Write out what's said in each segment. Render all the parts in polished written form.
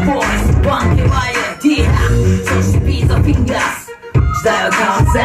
Boys 1KYD そしてピザフィンガース時代は変わった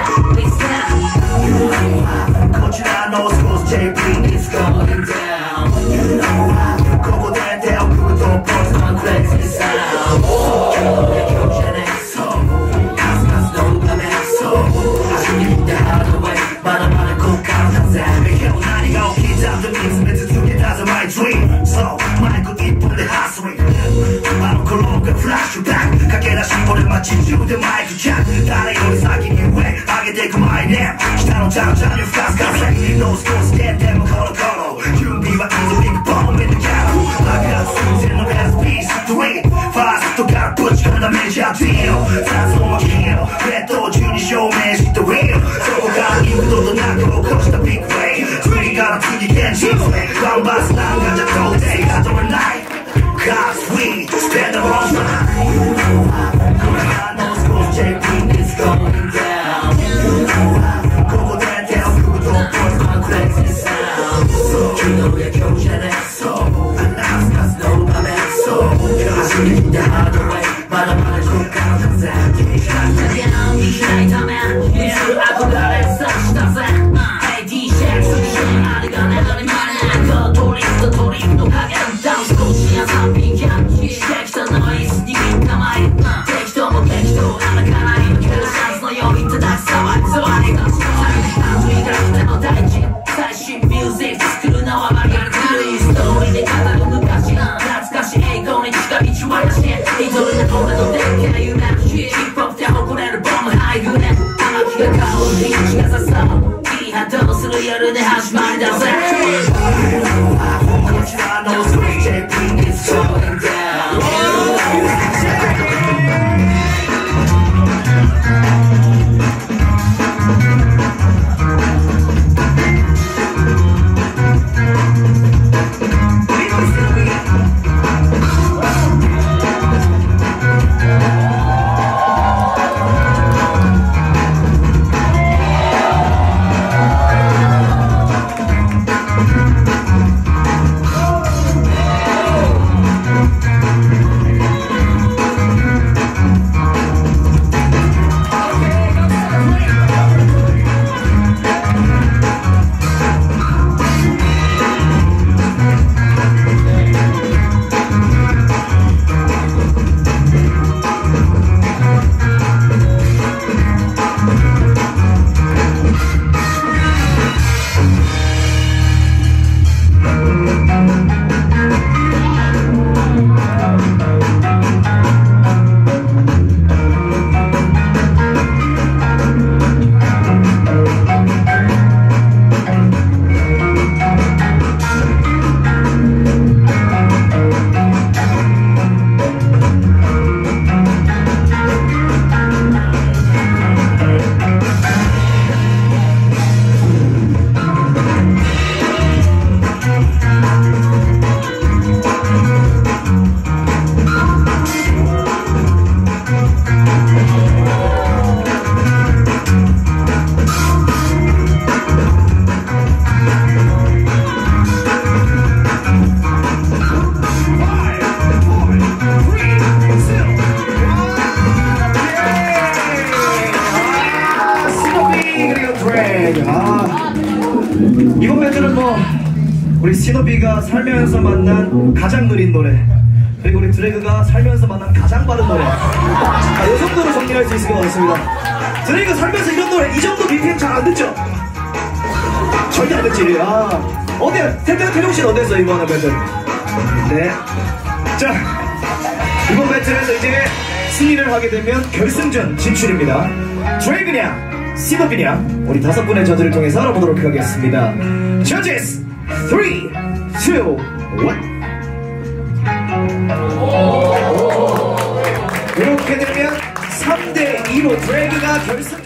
Listen こちらのスポーツ JP is going down You know why ここで手を組むとポーズコンクレックスサウンドそう今日じゃねそう数々の画面そう走り切ったハードウェイまだまだこっからだぜ今日何が起きたって見つめ続けたぜ My dream そうマイク一本でハスリングあの頃がフラッシュバック駆け出し俺街中でマイクチャック誰より先に上上げていくマイネーム下のジャンジャンに深すかせノースコースででもコロコロ準備はイズビッグボンメントギャラ爆発寸前のベストピースドリームファーストからぶち込んだメジャーディール雑音はキール列島中に証明してリールそこから幾度となく起こしたビッグウェイ次から次現実頑張すなんかじゃ到底が取れない Cause we spend a long time You know why これがノースコース JP is going down You know why ここで手を組むとポイズコンクレックスサウンドそう昨日や今日じゃねそう数々の場面そう走り切ったハードウェイまだまだこっからだぜ君が手にしないためいつ憧れさしたぜ Hey DJ そしてあれがね何までなくトリップとトリップの影ダンスコーチや3品キャンしてきたノイズに構え適当も適当歩かないのキャラシャツのように叩き騒いそうありがとうアプリが来ての大事最新ミュージック作るのはマリアルカリーストーリーで語る昔懐かしい栄光に近い道はなしリトルな俺のでっけえ夢ヒップホップで誇れるボムハイグレ天気が香るリーチがさそういい波動する夜で始まりだぜこちらのスクリーン JP is going down 이번 밴드는 뭐 우리 시노비가 살면서 만난 가장 느린 노래 그리고 우리 드래그가 살면서 만난 가장 빠른 노래 이 정도로 정리할 수 있을 것 같습니다. 드래그 살면서 이런 노래 이 정도 BPM 잘 안 듣죠? 절대 안 듣지. 어때요? 태용씨는 어땠어 이번 밴드? 네. 자 이번 밴드에서 이제 승리를 하게 되면 결승전 진출입니다. 드래그냐 시노비냐 우리 5분의 저들을 통해서 알아보도록 하겠습니다. Judges 3, 2, 1 이렇게 되면 3대2로 드래그가 결승